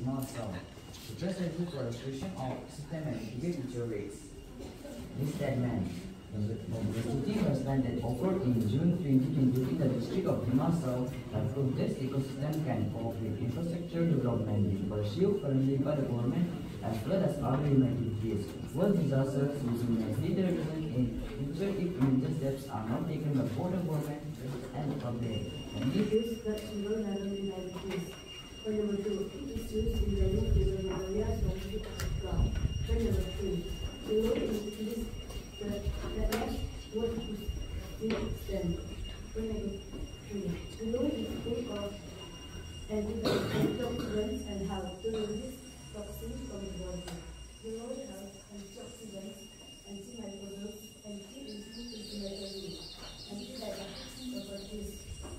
milestone. The just review for restriction of system and individual rates. This statement, the city president that offered in June 2022 in the district of Limassol that proved this ecosystem can cope with infrastructure development being pursued currently by the government as well as other activities. World disasters using as leader in future if immediate steps are not taken by both the government and the public. And issues that will never be managed. Point number 2, issues relating to the areas of the ground. Point number 3, the law increase the last what is the extent. Point number 3, the law is full of evidence and documents and how to resist toxins from the water. The law has antioxidants, antimicrobials, anti-inflammatory, anti-diabetic properties.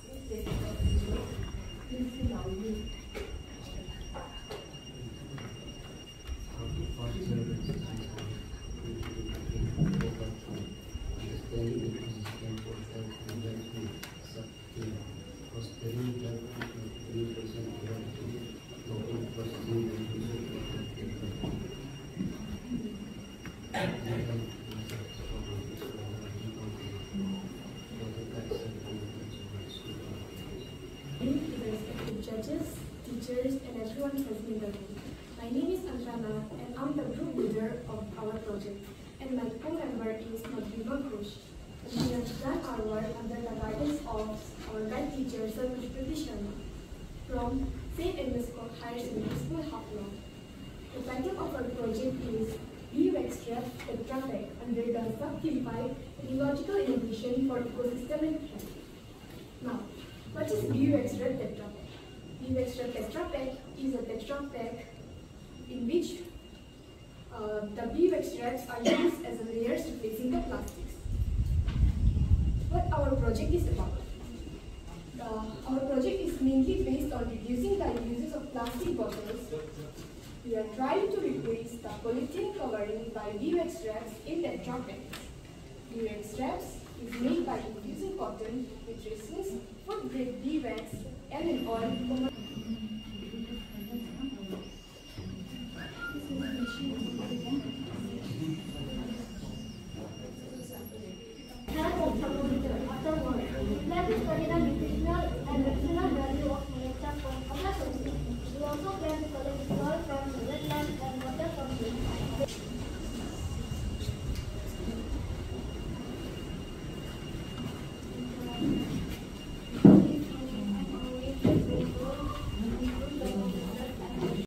Judges, teachers, and everyone present in the room. My name is Anjana, and I'm the group leader of our project, and my co-member is Madhurima Ghosh. We have done our work under the guidance of our guide teacher, Sir Pushpati Sharma, from St. Agnes Scott Higher Secondary School, Hafla. The title of our project is BUXTREP Tetra Pak under the sub-theme 5 Ecological Innovation for Ecosystem and Health. Now, what is BUXTREP Tetra Pak? BUXTREP Tetra Pak is a Tetra Pak in which the BUXTREPs are used as layers replacing the plastics. What our project is about? Our project is mainly based on reducing the uses of plastic bottles. We are trying to replace the polythene covering by BUXTREPs in Tetra Paks. BUXTREPs is made by infusing cotton with resins, food grade beeswax, and an oil. Let us study the nutritional and medicinal value of Malecta from Abla. We also plan to collect soil from the wetlands and water from the